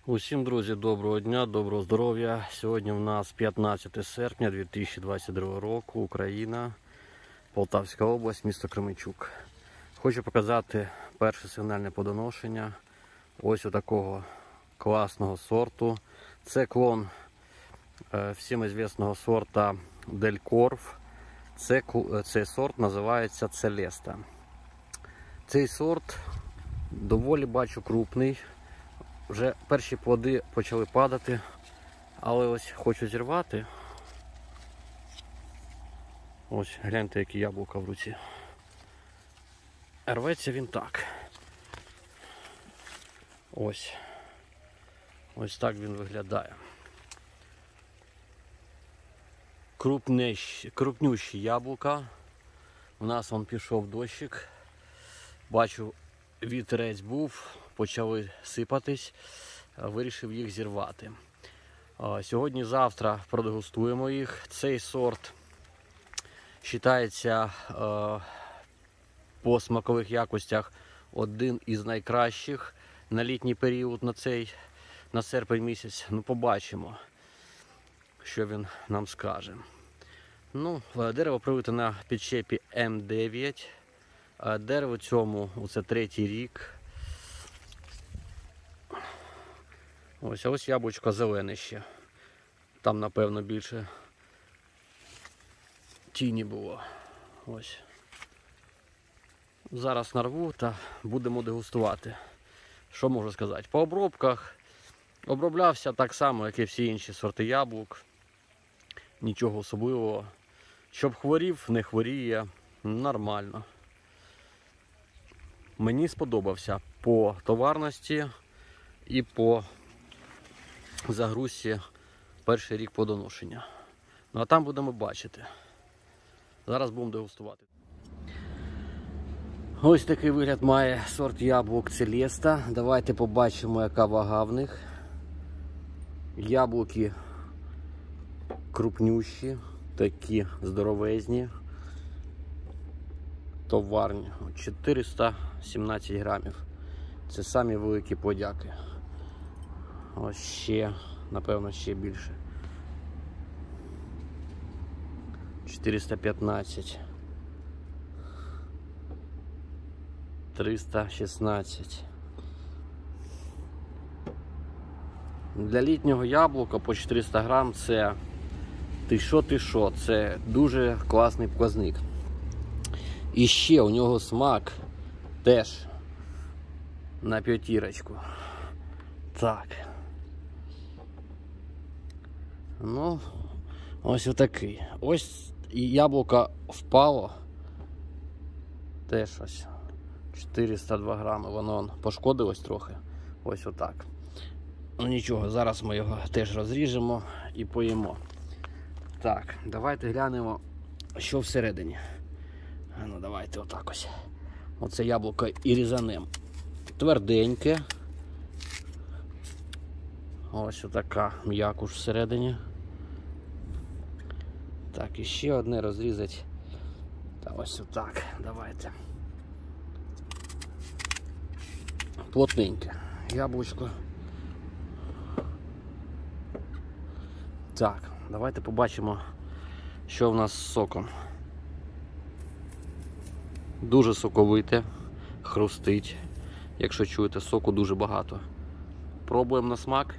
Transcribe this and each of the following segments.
Усім, друзі, доброго дня, доброго здоров'я. Сьогодні у нас 15 серпня 2022 року, Україна, Полтавська область, місто Кременчук. Хочу показати перше сигнальне плодоношення ось у такого класного сорту. Це клон всім відомого сорта Делькорф. Цей сорт називається Целеста. Цей сорт доволі, бачу, крупний. Вже перші плоди почали падати, але ось хочу зірвати. Ось, гляньте, які яблука в руці. Рветься він так. Ось. Ось так він виглядає. Крупнющі яблука. У нас вон пішов дощик. Бачу, вітерець був, почали сипатись, вирішив їх зірвати. Сьогодні-завтра продегустуємо їх. Цей сорт вважається по смакових якостях один із найкращих на літній період, на серпень місяць. Ну, побачимо, що він нам скаже. Ну, дерево привите на підщепі М9. Дерево цьому, це 3-й рік. Ось, а ось яблучко зелене ще. Там, напевно, більше тіні було. Ось. Зараз нарву та будемо дегустувати. Що можу сказати? По обробках оброблявся так само, як і всі інші сорти яблук. Нічого особливого. Щоб хворів, не хворіє. Нормально. Мені сподобався по товарності і по загрузці перший рік плодоношення. Ну а там будемо бачити. Зараз будемо дегустувати. Ось такий вигляд має сорт яблук Целеста. Давайте побачимо, яка вага в них. Яблуки крупнющі, такі здоровезні. Товарні. 417 грамів. Це самі великі подяки. Ось ще, напевно, ще більше. 415. 316. Для літнього яблука по 400 грам це ти що, це дуже класний показник. І ще у нього смак теж на 5. Так. Ну, ось отакий. Ось яблуко впало. Теж ось 402 грами. Воно пошкодилось трохи. Ось отак. Ну нічого, зараз ми його теж розріжемо і поїмо. Так, давайте глянемо, що всередині. Ну давайте отак ось. Оце яблуко і різанем. Тверденьке. Ось отака м'якуш всередині. Так, і ще одне розрізати. Та ось отак. Давайте. Плотненьке яблучко. Так, давайте побачимо, що в нас з соком. Дуже соковите, хрустить. Якщо чуєте, соку дуже багато. Пробуємо на смак.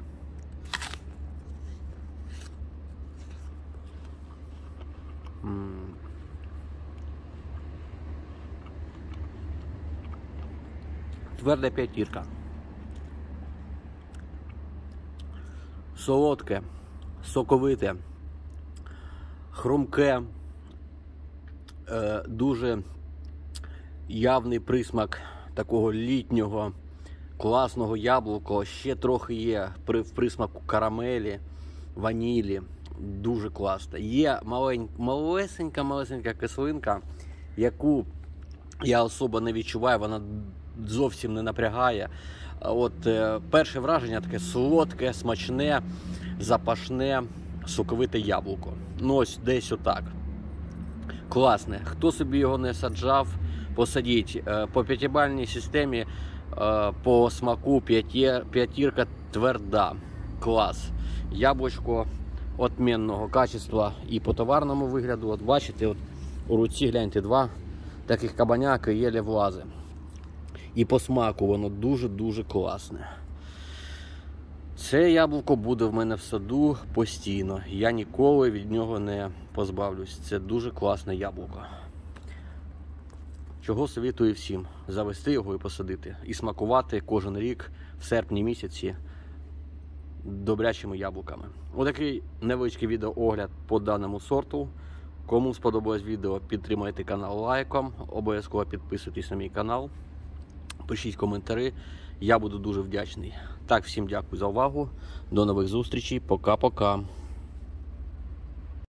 Тверда 5. Солодке, соковите, хрумке, дуже явний присмак такого літнього класного яблука. Ще трохи є в присмаку карамелі, ванілі. Дуже класно. Є малесенька кислинка, яку я особо не відчуваю, вона зовсім не напрягає. От перше враження таке солодке, смачне, запашне, соковите яблуко. Ну ось десь отак. Класне. Хто собі його не саджав, посадіть. По 5-бальній системі По смаку п'ятірка тверда. Клас. Яблучко отмінного качества і по товарному вигляду. От бачите, от у руці гляньте, два таких кабаняки єлі влази. І по смаку воно дуже-дуже класне. Це яблуко буде в мене в саду постійно. Я ніколи від нього не позбавлюсь. Це дуже класне яблуко. Чого советую всім завести його і посадити. І смакувати кожен рік в серпні місяці добрячими яблуками. Отакий невеличкий відеоогляд по даному сорту. Кому сподобалось відео, підтримайте канал лайком. Обов'язково підписуйтесь на мій канал. Пишіть коментарі. Я буду дуже вдячний. Так, всім дякую за увагу. До нових зустрічей. Пока-пока.